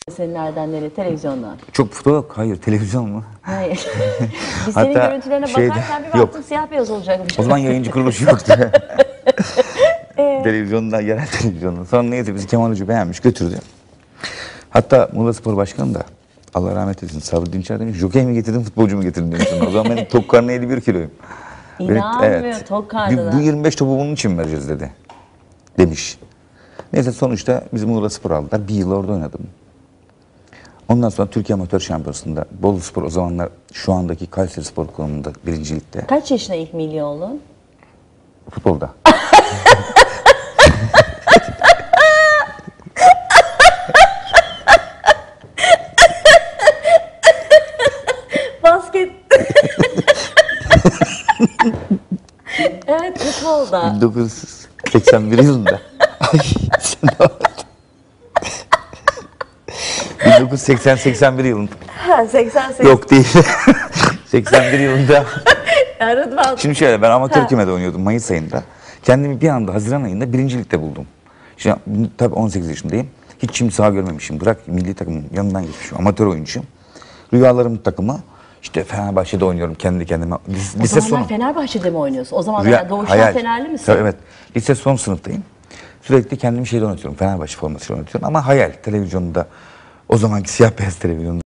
Senin nereden nereye? Televizyondan. Çok foto yok. Hayır. Televizyon mu? Hayır. Biz senin Hatta görüntülerine şeyde- bakarken bir baktım siyah beyaz olacakmış. O zaman yayıncı kuruluşu yoktu. Televizyonda, yerel televizyonda. Sonra neyse bizi Kemal Hoca beğenmiş, götürdü. Hatta Muğla Spor Başkanı da Allah rahmet eylesin Sabri Dinçer demiş, jokey mi getirdin, futbolcu mu getirdin demiştim. O zaman benim tok karnı 51 kiloyum. İnanmıyorum, tok karnına. Bu 25 topu bunun için vereceğiz dedi. Demiş. Neyse sonuçta bizi Muğla Spor aldılar. Bir yıl orada oynadım. Ondan sonra Türkiye Amatör Şampiyonası'nda Bolu Spor o zamanlar şu andaki Kayseri Spor konumunda birincilikte. Kaç yaşına ilk milli oldun? Futbolda. Basket. Evet, futbolda. 1981 yılında. Ay, sen ne yaptın? 1980-81 yılında. Ha, 88. Yok değil. 81 yılında. Rıdvan. Şimdi şöyle, ben amatör kümede oynuyordum Mayıs ayında. Kendimi bir anda Haziran ayında birincilikte buldum. Şimdi tabii 18 yaşındayım. Hiç şimdi saha görmemişim. Bırak milli takımın yanından geçmişim. Amatör oyuncuyum. Rüyalarımın takımı. İşte Fenerbahçe'de oynuyorum kendi kendime. O Lise zamanlar sonu. Fenerbahçe'de mi oynuyorsun? O zaman Rüya- doğuştan hayal. Fenerli misin? Tabii, evet. Lise son sınıftayım. Sürekli kendimi şeyde oynatıyorum. Fenerbahçe formasıyla oynatıyorum. Ama hayal. Televizyonda, o zamanki siyah beyaz televizyonda